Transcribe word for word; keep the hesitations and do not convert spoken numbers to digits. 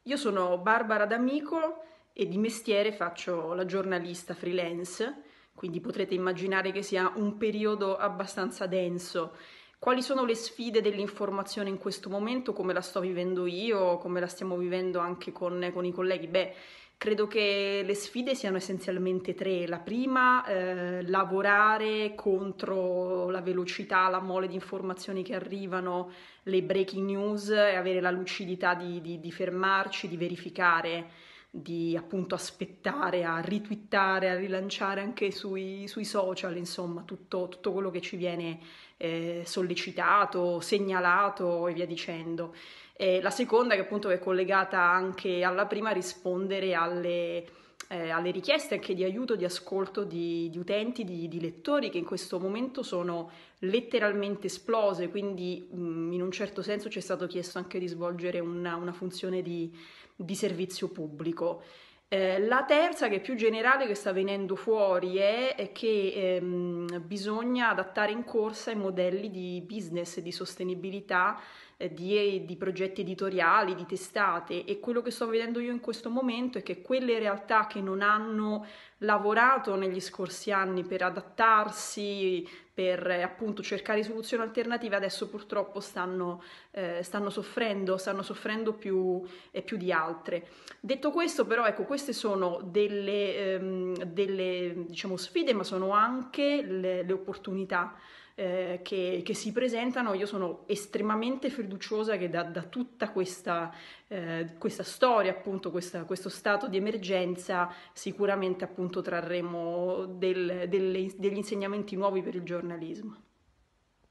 Io sono Barbara D'Amico e di mestiere faccio la giornalista freelance, quindi potrete immaginare che sia un periodo abbastanza denso. Quali sono le sfide dell'informazione in questo momento? Come la sto vivendo io? Come la stiamo vivendo anche con, con i colleghi? Beh, credo che le sfide siano essenzialmente tre. La prima, eh, lavorare contro la velocità, la mole di informazioni che arrivano, le breaking news e avere la lucidità di, di, di fermarci, di verificare, di appunto aspettare a ritwittare, a rilanciare anche sui, sui social, insomma, tutto, tutto quello che ci viene eh, sollecitato, segnalato e via dicendo. E la seconda, che appunto è collegata anche alla prima, rispondere alle, eh, alle richieste anche di aiuto, di ascolto di, di utenti, di, di lettori che in questo momento sono letteralmente esplose, quindi mh, in un certo senso ci è stato chiesto anche di svolgere una, una funzione di, di servizio pubblico. Eh, la terza, che è più generale, che sta venendo fuori, è, è che ehm, bisogna adattare in corsa i modelli di business e di sostenibilità eh, di, di progetti editoriali, di testate, e quello che sto vedendo io in questo momento è che quelle realtà che non hanno lavorato negli scorsi anni per adattarsi, per eh, appunto cercare soluzioni alternative, adesso purtroppo stanno, eh, stanno soffrendo, stanno soffrendo più, eh, più di altre. Detto questo, però, ecco, queste sono delle, ehm, delle diciamo, sfide, ma sono anche le, le opportunità eh, che, che, si presentano. Io sono estremamente fiduciosa che da, da tutta questa, eh, questa storia, appunto, questa, questo stato di emergenza, sicuramente appunto trarremo del, delle, degli insegnamenti nuovi per il giornalismo.